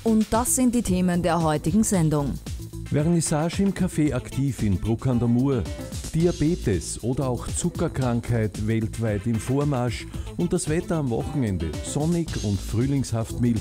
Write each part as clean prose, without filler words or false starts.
Und das sind die Themen der heutigen Sendung. Vernissage im Café Aktiv in Bruck an der Mur, Diabetes oder auch Zuckerkrankheit weltweit im Vormarsch und das Wetter am Wochenende sonnig und frühlingshaft mild.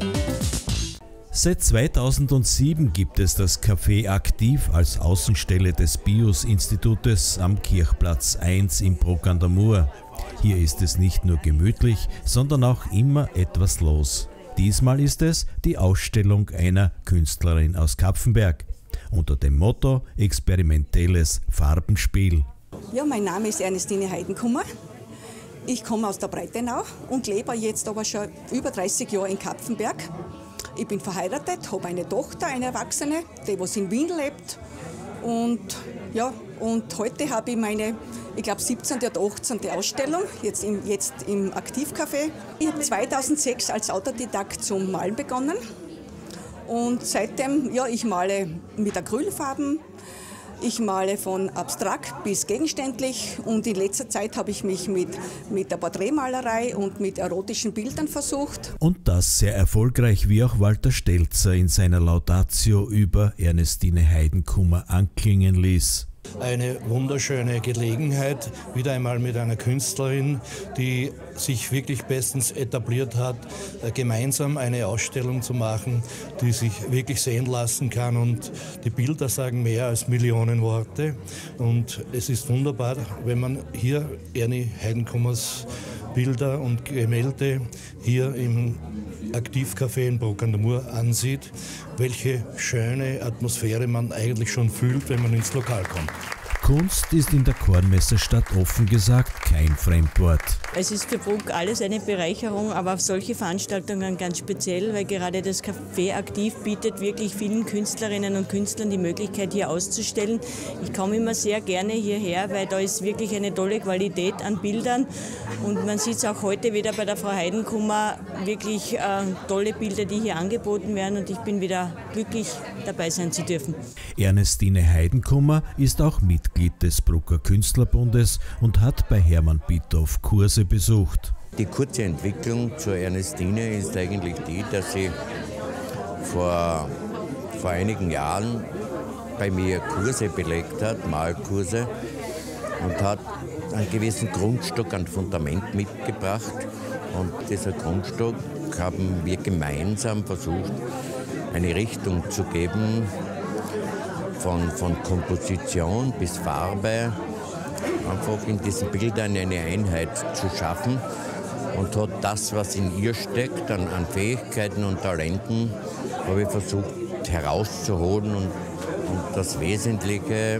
Seit 2007 gibt es das Café Aktiv als Außenstelle des BIOS-Institutes am Kirchplatz 1 in Bruck an der Mur. Hier ist es nicht nur gemütlich, sondern auch immer etwas los. Diesmal ist es die Ausstellung einer Künstlerin aus Kapfenberg unter dem Motto Experimentelles Farbenspiel. Ja, mein Name ist Ernestine Heidenkummer. Ich komme aus der Breitenau und lebe jetzt aber schon über 30 Jahre in Kapfenberg. Ich bin verheiratet, habe eine Tochter, eine Erwachsene, die was in Wien lebt. Und heute habe ich meine, ich glaube 17. oder 18. Ausstellung, jetzt im Aktivcafé. Ich habe 2006 als Autodidakt zum Malen begonnen. Und seitdem, ich male mit Acrylfarben. Ich male von abstrakt bis gegenständlich und in letzter Zeit habe ich mich mit der Porträtmalerei und mit erotischen Bildern versucht. Und das sehr erfolgreich, wie auch Walter Stelzer in seiner Laudatio über Ernestine Heidenkummer anklingen ließ. Eine wunderschöne Gelegenheit, wieder einmal mit einer Künstlerin, die sich wirklich bestens etabliert hat, gemeinsam eine Ausstellung zu machen, die sich wirklich sehen lassen kann. Und die Bilder sagen mehr als Millionen Worte. Und es ist wunderbar, wenn man hier Ernie Heidenkummers Bilder und Gemälde hier im Aktivcafé in Bruck an der Mur ansieht, welche schöne Atmosphäre man eigentlich schon fühlt, wenn man ins Lokal kommt. Kunst ist in der Kornmesserstadt offen gesagt kein Fremdwort. Es ist für Bruck alles eine Bereicherung, aber auf solche Veranstaltungen ganz speziell, weil gerade das Café Aktiv bietet wirklich vielen Künstlerinnen und Künstlern die Möglichkeit, hier auszustellen. Ich komme immer sehr gerne hierher, weil da ist wirklich eine tolle Qualität an Bildern und man sieht es auch heute wieder bei der Frau Heidenkummer, wirklich tolle Bilder, die hier angeboten werden und ich bin wieder glücklich, dabei sein zu dürfen. Ernestine Heidenkummer ist auch Mitglied des Brucker Künstlerbundes und hat bei Hermann Bitthoff Kurse besucht. Die kurze Entwicklung zur Ernestine ist eigentlich die, dass sie vor einigen Jahren bei mir Kurse belegt hat, Malkurse, und hat einen gewissen Grundstock an Fundament mitgebracht. Und dieser Grundstock haben wir gemeinsam versucht, eine Richtung zu geben, von Komposition bis Farbe, einfach in diesen Bildern eine Einheit zu schaffen und hat das, was in ihr steckt, an Fähigkeiten und Talenten, habe ich versucht herauszuholen und das Wesentliche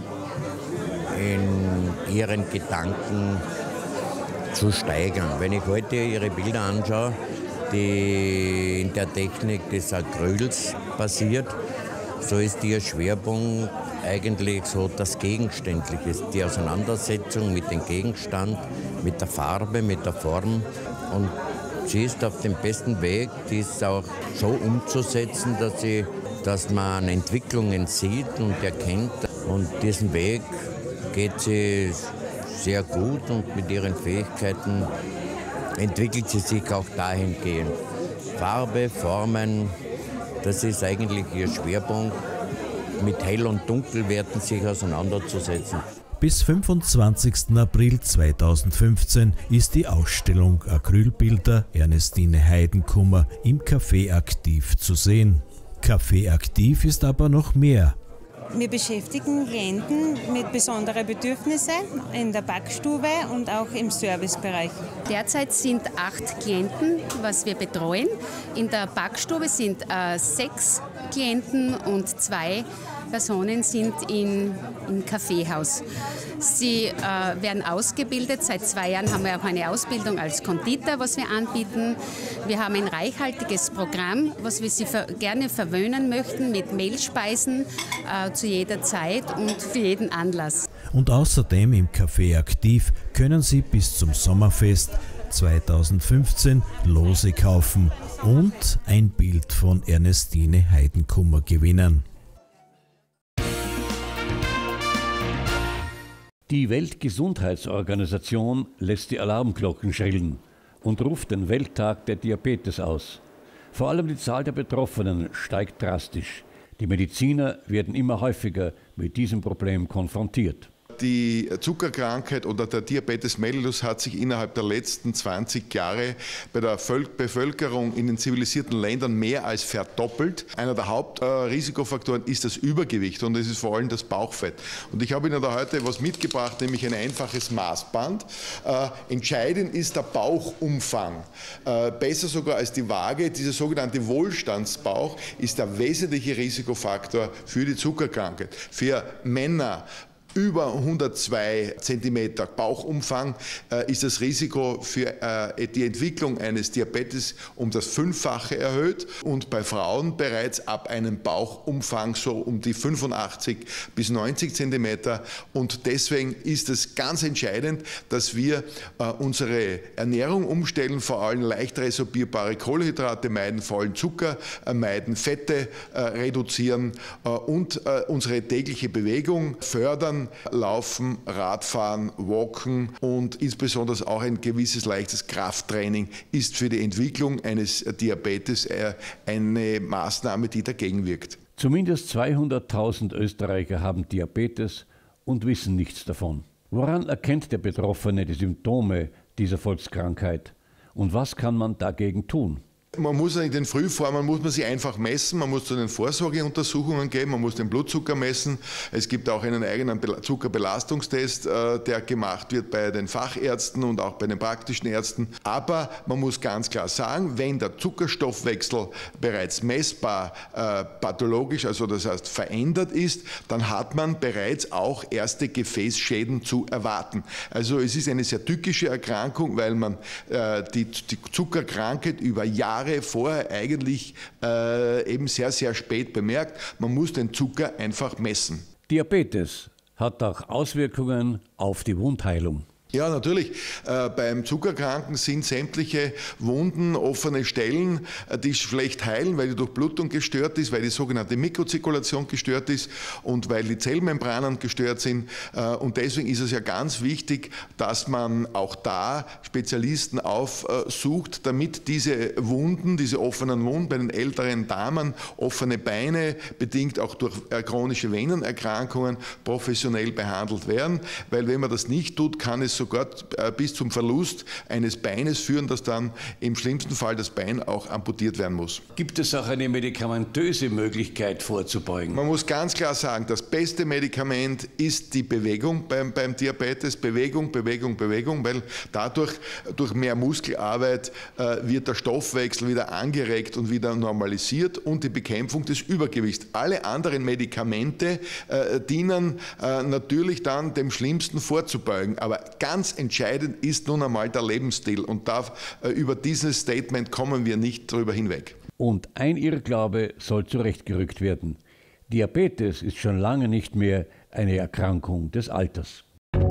in ihren Gedanken zu steigern. Wenn ich heute ihre Bilder anschaue, die in der Technik des Acryls basiert, so ist ihr Schwerpunkt eigentlich so das Gegenständliche, die Auseinandersetzung mit dem Gegenstand, mit der Farbe, mit der Form. Und sie ist auf dem besten Weg, dies auch so umzusetzen, dass man Entwicklungen sieht und erkennt. Und diesen Weg geht sie sehr gut und mit ihren Fähigkeiten entwickelt sie sich auch dahingehend. Farbe, Formen, das ist eigentlich ihr Schwerpunkt, mit Hell- und Dunkelwerten sich auseinanderzusetzen. Bis 25. April 2015 ist die Ausstellung Acrylbilder Ernestine Heidenkummer im Café Aktiv zu sehen. Café Aktiv ist aber noch mehr. Wir beschäftigen Klienten mit besonderen Bedürfnissen in der Backstube und auch im Servicebereich. Derzeit sind 8 Klienten, was wir betreuen. In der Backstube sind 6 Klienten und 2 Personen sind im Kaffeehaus. Sie werden ausgebildet. Seit 2 Jahren haben wir auch eine Ausbildung als Konditor, was wir anbieten. Wir haben ein reichhaltiges Programm, was wir Sie gerne verwöhnen möchten mit Mehlspeisen zu jeder Zeit und für jeden Anlass. Und außerdem im Café Aktiv können Sie bis zum Sommerfest 2015 Lose kaufen und ein Bild von Ernestine Heidenkummer gewinnen. Die Weltgesundheitsorganisation lässt die Alarmglocken schrillen und ruft den Welttag der Diabetes aus. Vor allem die Zahl der Betroffenen steigt drastisch. Die Mediziner werden immer häufiger mit diesem Problem konfrontiert. Die Zuckerkrankheit oder der Diabetes mellitus hat sich innerhalb der letzten 20 Jahre bei der Bevölkerung in den zivilisierten Ländern mehr als verdoppelt. Einer der Hauptrisikofaktoren ist das Übergewicht und es ist vor allem das Bauchfett. Und ich habe Ihnen da heute was mitgebracht, nämlich ein einfaches Maßband. Entscheidend ist der Bauchumfang. Besser sogar als die Waage. Dieser sogenannte Wohlstandsbauch ist der wesentliche Risikofaktor für die Zuckerkrankheit. Für Männer über 102 cm Bauchumfang ist das Risiko für die Entwicklung eines Diabetes um das 5-fache erhöht und bei Frauen bereits ab einem Bauchumfang so um die 85 bis 90 cm. Und deswegen ist es ganz entscheidend, dass wir unsere Ernährung umstellen, vor allem leicht resorbierbare Kohlenhydrate meiden, vor allem Zucker meiden, Fette reduzieren und unsere tägliche Bewegung fördern. Laufen, Radfahren, Walken und insbesondere auch ein gewisses leichtes Krafttraining ist für die Entwicklung eines Diabetes eine Maßnahme, die dagegen wirkt. Zumindest 200.000 Österreicher haben Diabetes und wissen nichts davon. Woran erkennt der Betroffene die Symptome dieser Volkskrankheit? Und was kann man dagegen tun? Man muss in den Frühformen muss man sich einfach messen, man muss zu den Vorsorgeuntersuchungen gehen, man muss den Blutzucker messen. Es gibt auch einen eigenen Zuckerbelastungstest, der gemacht wird bei den Fachärzten und auch bei den praktischen Ärzten. Aber man muss ganz klar sagen, wenn der Zuckerstoffwechsel bereits messbar pathologisch, also das heißt verändert ist, dann hat man bereits auch erste Gefäßschäden zu erwarten. Also es ist eine sehr tückische Erkrankung, weil man die Zuckerkrankheit über Jahre vorher eigentlich eben sehr, sehr spät bemerkt. Man muss den Zucker einfach messen. Diabetes hat auch Auswirkungen auf die Wundheilung. Ja, natürlich. Beim Zuckerkranken sind sämtliche Wunden, offene Stellen, die schlecht heilen, weil die Durchblutung gestört ist, weil die sogenannte Mikrozirkulation gestört ist und weil die Zellmembranen gestört sind. Und deswegen ist es ja ganz wichtig, dass man auch da Spezialisten aufsucht, damit diese Wunden, diese offenen Wunden bei den älteren Damen, offene Beine, bedingt auch durch chronische Venenerkrankungen, professionell behandelt werden. Weil wenn man das nicht tut, kann es sogar bis zum Verlust eines Beines führen, dass dann im schlimmsten Fall das Bein auch amputiert werden muss. Gibt es auch eine medikamentöse Möglichkeit vorzubeugen? Man muss ganz klar sagen, das beste Medikament ist die Bewegung beim Diabetes. Bewegung, Bewegung, Bewegung, weil dadurch, durch mehr Muskelarbeit, wird der Stoffwechsel wieder angeregt und wieder normalisiert und die Bekämpfung des Übergewichts. Alle anderen Medikamente dienen natürlich dann dem Schlimmsten vorzubeugen, aber ganz entscheidend ist nun einmal der Lebensstil und über dieses Statement kommen wir nicht drüber hinweg. Und ein Irrglaube soll zurechtgerückt werden. Diabetes ist schon lange nicht mehr eine Erkrankung des Alters.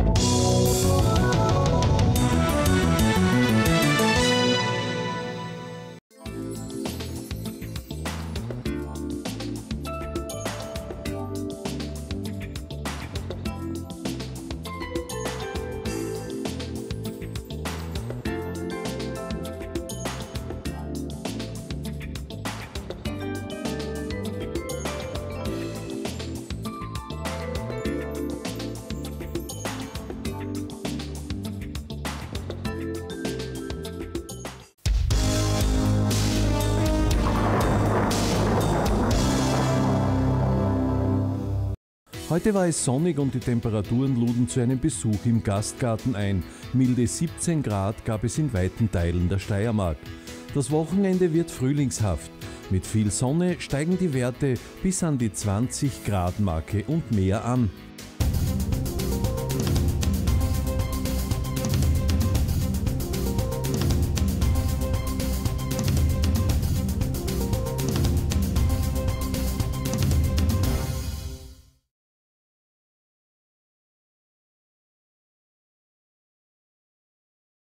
Heute war es sonnig und die Temperaturen luden zu einem Besuch im Gastgarten ein. Milde 17 Grad gab es in weiten Teilen der Steiermark. Das Wochenende wird frühlingshaft. Mit viel Sonne steigen die Werte bis an die 20 Grad Marke und mehr an.